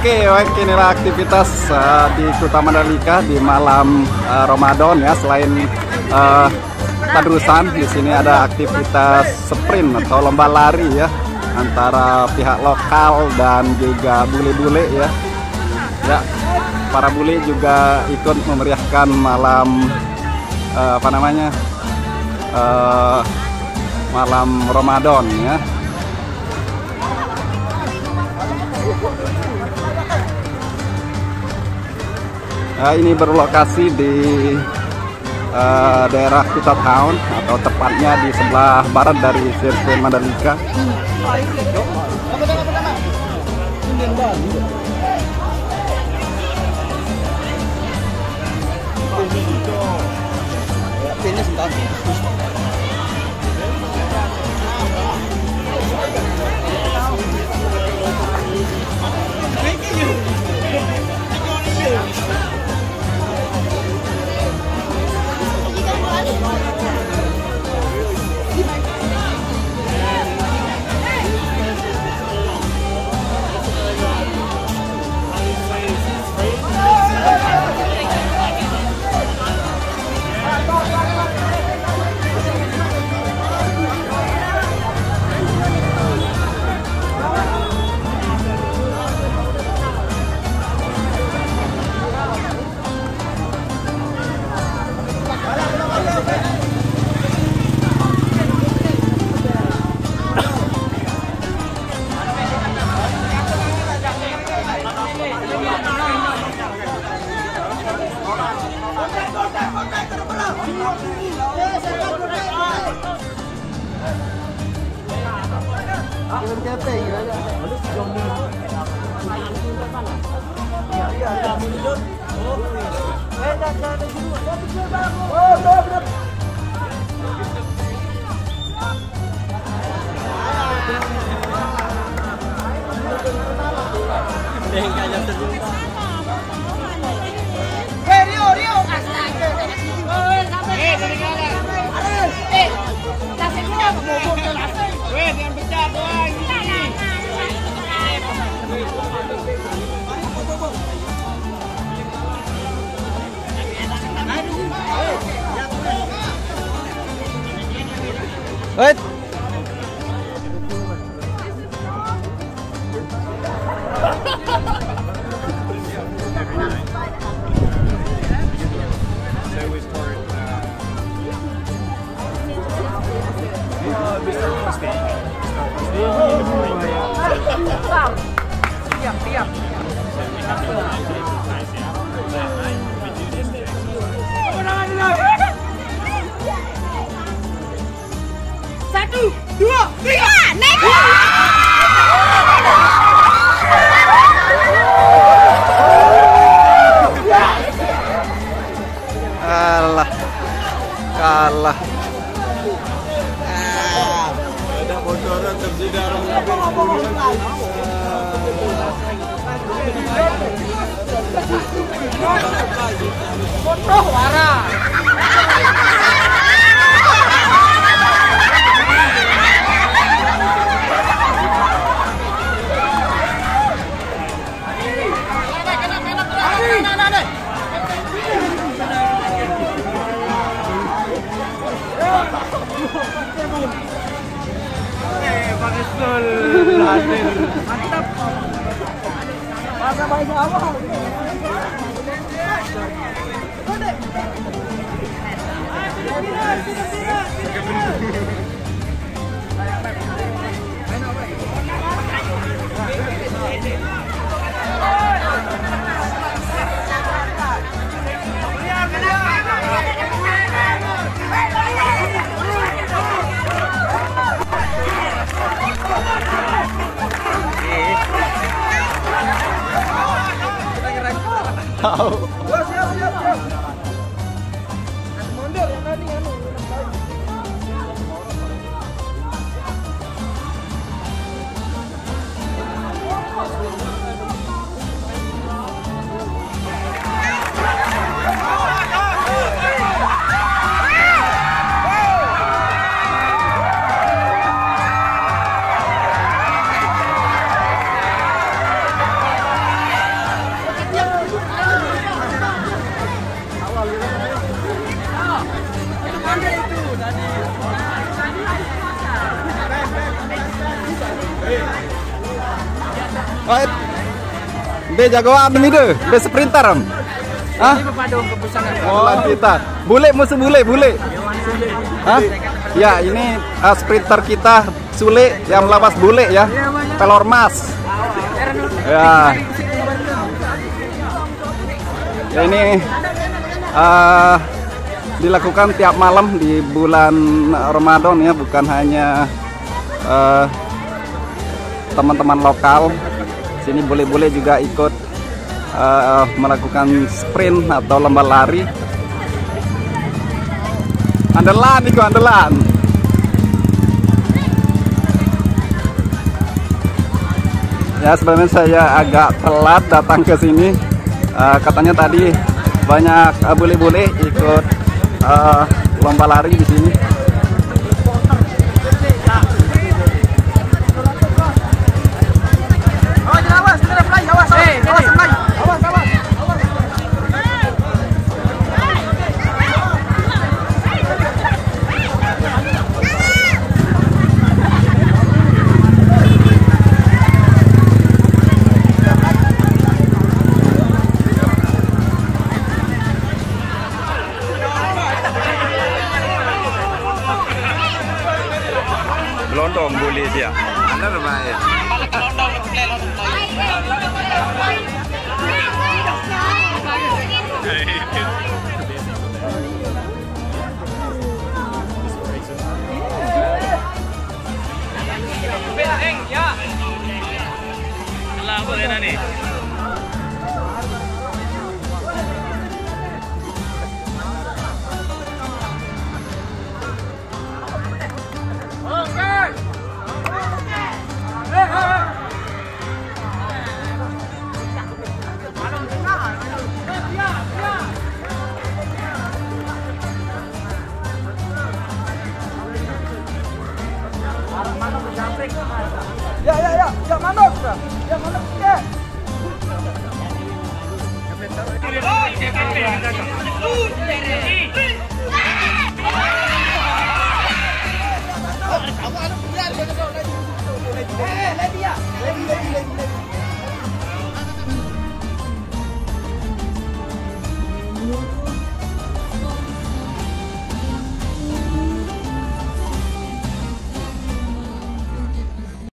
Oke, baik, inilah aktivitas di Kuta Mandalika di malam Ramadan ya. Selain tadrusan, di sini ada aktivitas sprint atau lomba lari ya antara pihak lokal dan juga bule-bule ya. Ya, para bule juga ikut memeriahkan malam malam Ramadan ya. Ini berlokasi di daerah Kuta Town atau tepatnya di sebelah barat dari sirkuit Mandalika. Wait. Siap. Satu, dua, tiga, naik! Kalah. Ada bocoran terjadi Foto warah. Mantap. Masa banyak apa? Siap. Mundur yang tadi anu. Oh, be jagoan demi deh, be sprinter. Hah? Oh, kita. Bule musuh bule. Hah? Ya, ini sprinter kita Sule yang melawas bule ya. Pelormas. Ya. Ya ini dilakukan tiap malam di bulan Ramadan ya, bukan hanya teman-teman lokal. Sini bule-bule juga ikut melakukan sprint atau lomba lari. Andalan. Ya, sebenarnya saya agak telat datang ke sini. Katanya tadi banyak bule-bule ikut lomba lari di sini. Londong boleh dia. Anda lumayan. Lah boleh nani. Ya, manok. Ya, manok. Ya.